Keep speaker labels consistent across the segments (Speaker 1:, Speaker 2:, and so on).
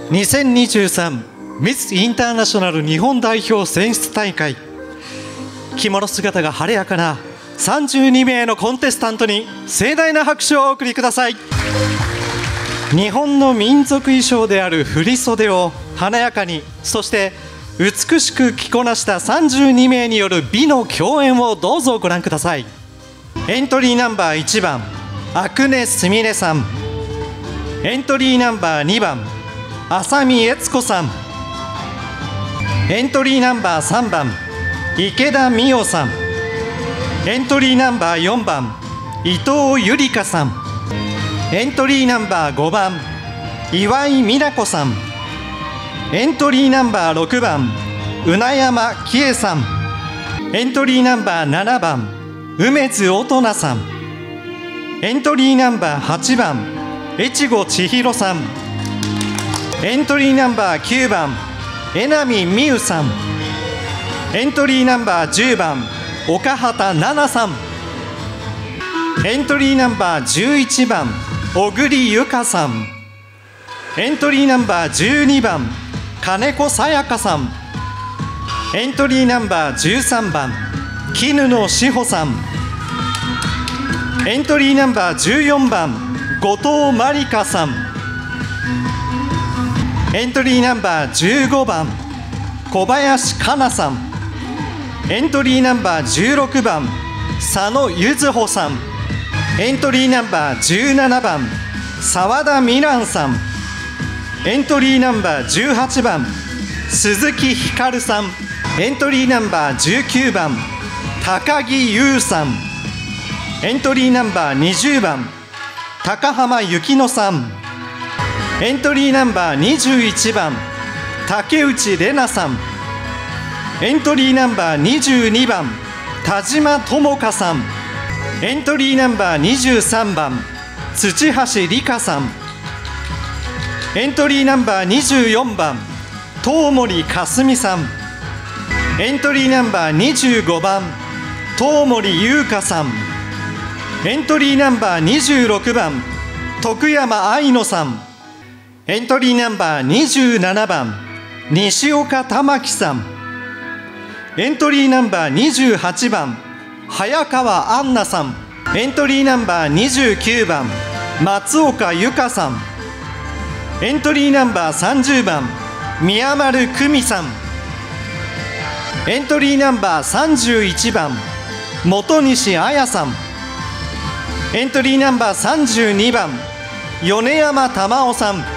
Speaker 1: 2023ミスインターナショナル日本代表選出大会、着物姿が晴れやかな32名のコンテスタントに盛大な拍手をお送りください。日本の民族衣装である振袖を華やかに、そして美しく着こなした32名による美の競演をどうぞご覧ください。エントリーナンバー1番阿久根すみれさん、エントリーナンバー2番浅見悦子さん、エントリーナンバー3番池田美代さん、エントリーナンバー4番伊藤ゆりかさん、エントリーナンバー5番岩井美奈子さん、エントリーナンバー6番宇奈山紀恵さん、エントリーナンバー7番梅津音奈さん、エントリーナンバー8番越後千尋さん、エントリーナンバー9番江波美優さん、エントリーナンバー10番岡畑奈々さん、エントリーナンバー11番小栗由香さん、エントリーナンバー12番金子さやかさん、エントリーナンバー13番絹野志保さん、エントリーナンバー14番後藤真理香さん、エントリーナンバー15番小林香奈さん、エントリーナンバー16番佐野柚穂さん、エントリーナンバー17番澤田美蘭さん、エントリーナンバー18番鈴木ひかるさん、エントリーナンバー19番高木優さん、エントリーナンバー20番高浜幸乃さん、エントリーナンバー21番竹内玲奈さん、エントリーナンバー22番田島智香さん、エントリーナンバー23番土橋理香さん、エントリーナンバー24番東森かすみさん、エントリーナンバー25番東森優香さん、エントリーナンバー26番徳山愛乃さん、エントリーナンバー27番西岡玉樹さん、エントリーナンバー28番早川杏奈さん、エントリーナンバー29番松岡由香さん、エントリーナンバー30番宮丸久美さん、エントリーナンバー31番本西彩さん、エントリーナンバー32番米山玉緒さん。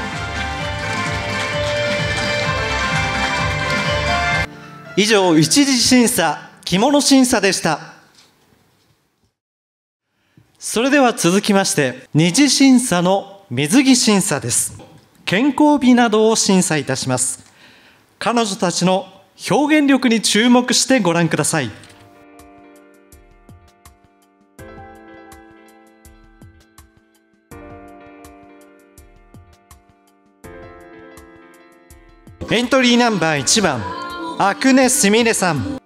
Speaker 1: 以上、一次審査着物審査でした。それでは続きまして二次審査の水着審査です。健康美などを審査いたします。彼女たちの表現力に注目してご覧ください。エントリーナンバー1番阿久根すみれさん、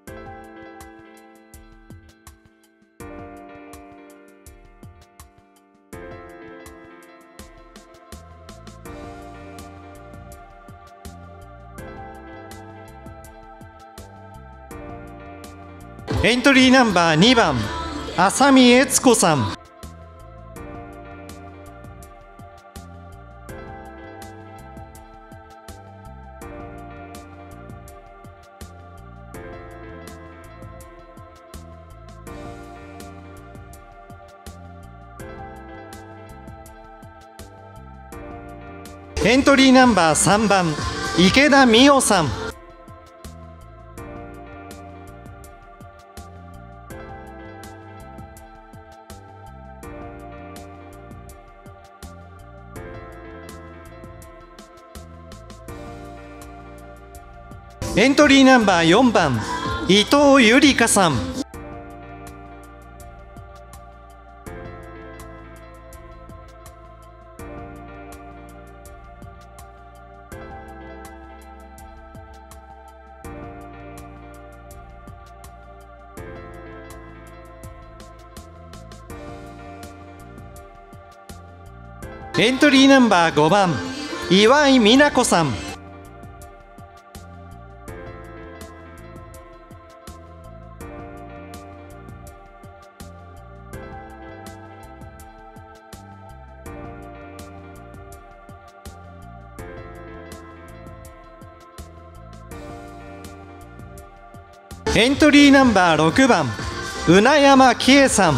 Speaker 1: エントリーナンバー2番浅見悦子さん、エントリーナンバー3番池田美代さん、エントリーナンバー4番伊藤ゆりかさん、エントリーナンバー5番岩井美奈子さん。エントリーナンバー6番宇奈山紀恵さん。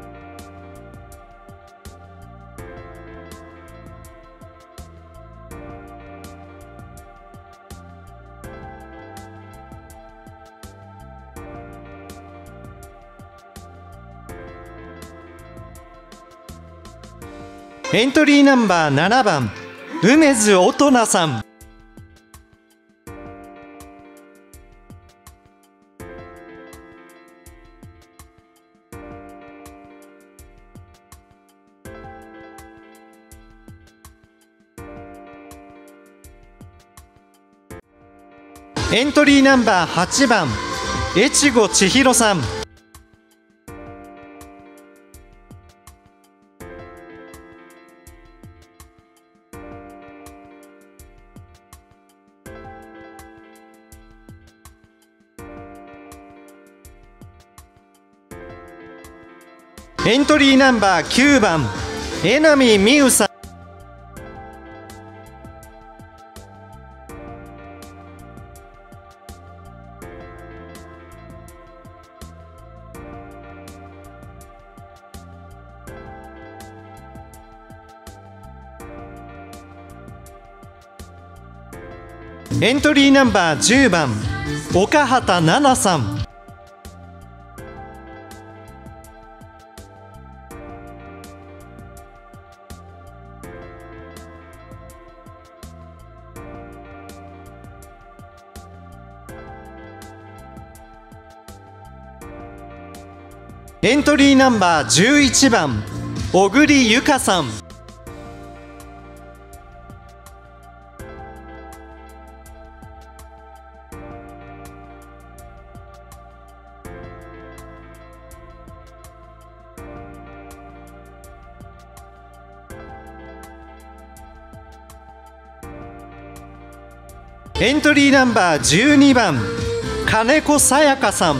Speaker 1: エントリーナンバー7番梅津音奈さん。エントリーナンバー8番越後千尋さん。エントリーナンバー9番江波美羽さん。エントリーナンバー10番岡畑奈々さん。エントリーナンバー11番小栗由香さん。エントリーナンバー12番金子さやかさん。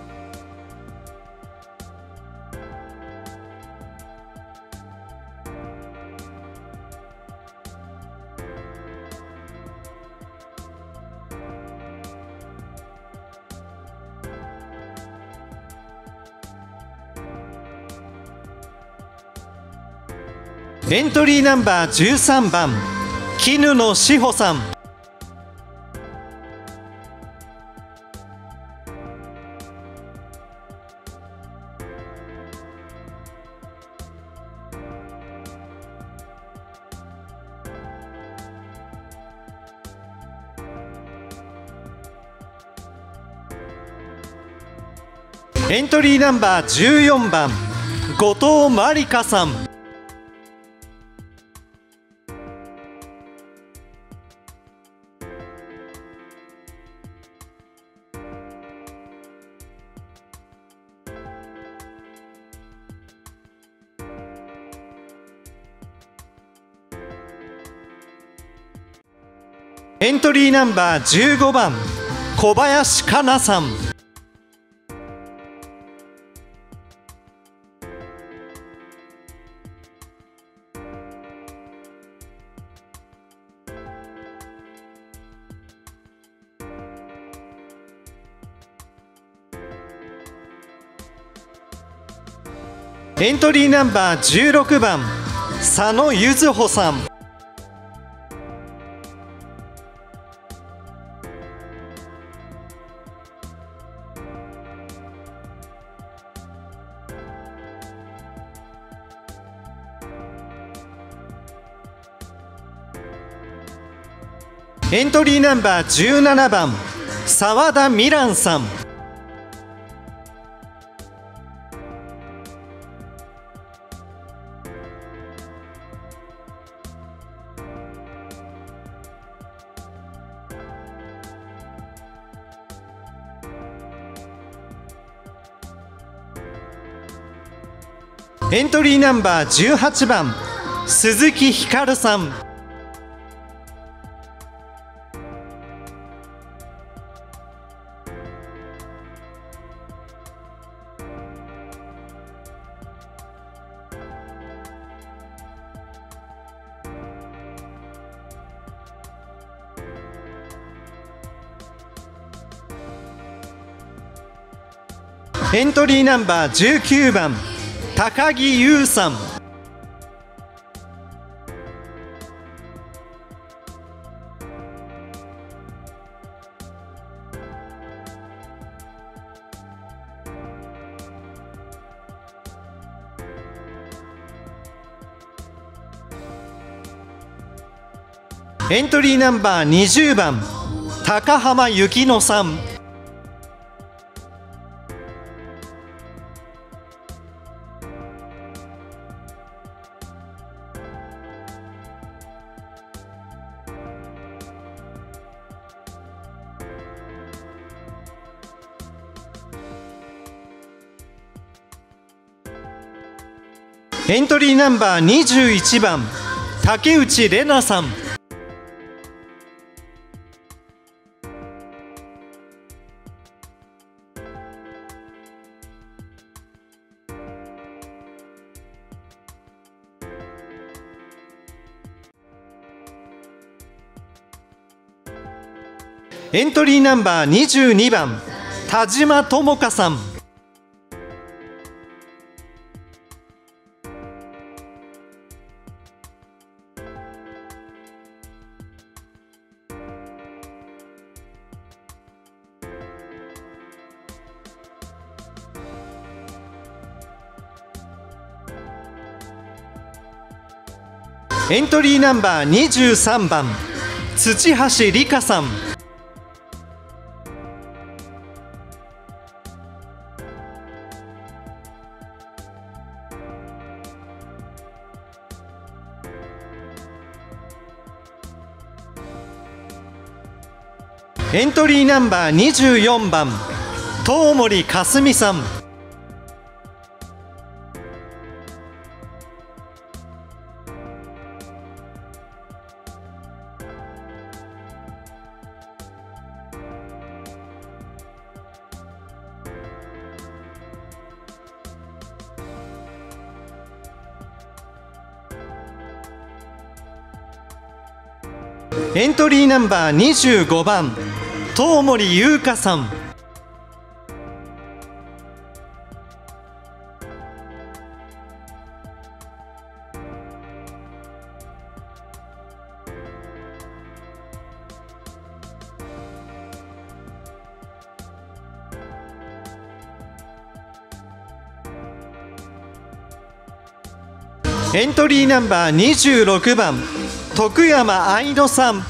Speaker 1: エントリーナンバー13番絹野志保さん。エントリーナンバー14番後藤真理香さん。エントリーナンバー15番小林香奈さん。エントリーナンバー16番佐野柚穂さん。エントリーナンバー17番澤田美蘭さん。エントリーナンバー18番鈴木ひかるさん。 エントリーナンバー19番高木優さん。エントリーナンバー20番高浜幸乃さん。エントリーナンバー21番竹内玲奈さん。エントリーナンバー22番田島智香さん。エントリーナンバー23番土橋理香さん。エントリーナンバー24番東森かすみさん。エントリーナンバー25番東森優香さん。エントリーナンバー26番徳山愛乃さん。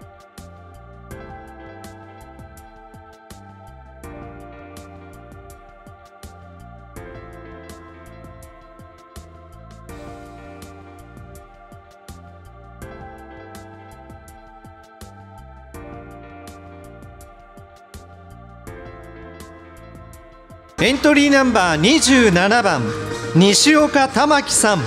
Speaker 1: エントリーナンバー27番西岡玉樹さん。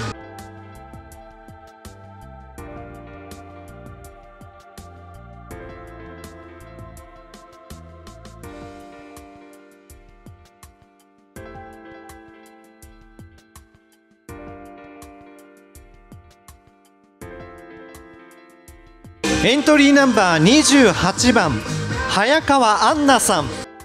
Speaker 1: エントリーナンバー28番早川杏奈さん。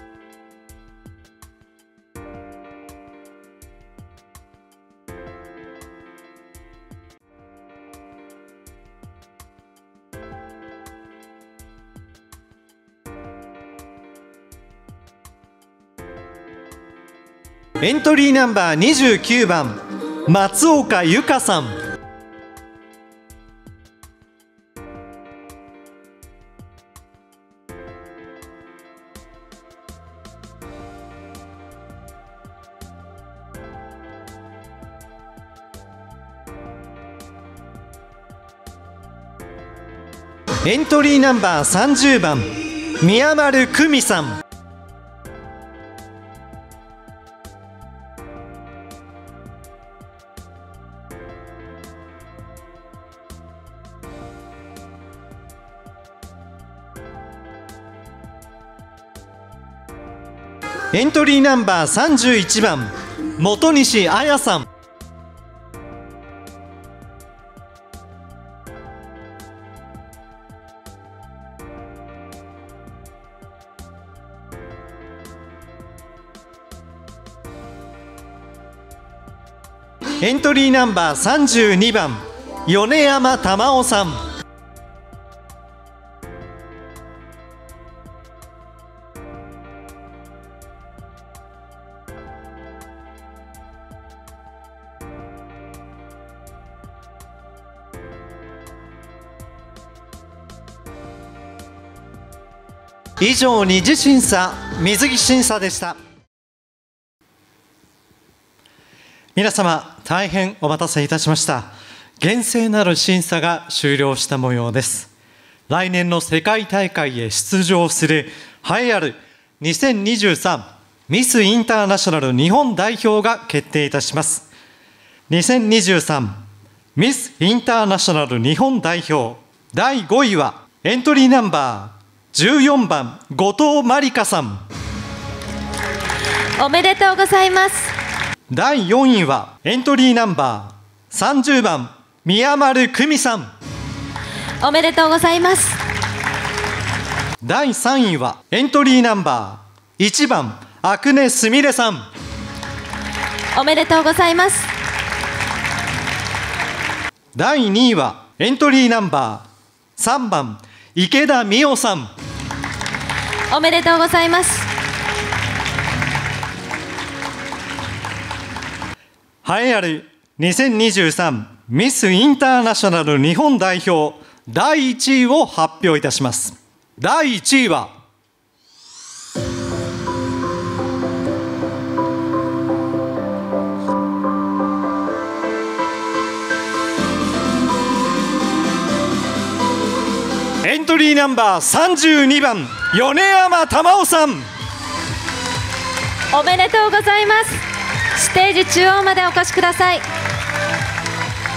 Speaker 1: エントリーナンバー29番松岡由香さん。エントリーナンバー30番宮丸久美さん。エントリーナンバー31番本西彩さん。 エントリーナンバー32番米山玉緒さん。以上二次審査、水着審査でした。皆様、大変お待たせいたしました。厳正なる審査が終了した模様です。来年の世界大会へ出場する栄えある2023ミスインターナショナル日本代表が決定いたします。2023ミスインターナショナル日本代表第5位はエントリーナンバー14番後藤まりかさん。
Speaker 2: おめでとうございます。
Speaker 1: 第4位はエントリーナンバー30番宮丸久美さん。
Speaker 2: おめでとうございます。
Speaker 1: 第3位はエントリーナンバー1番阿久根すみれさん。
Speaker 2: おめでとうございます。
Speaker 1: 第2位はエントリーナンバー3番池田美代さん。
Speaker 2: おめでとうございます。
Speaker 1: 栄えある2023ミスインターナショナル日本代表第1位を発表いたします。第1位はエントリーナンバー32番米山玉緒さん。
Speaker 2: おめでとうございます。ステージ中央までお越しください。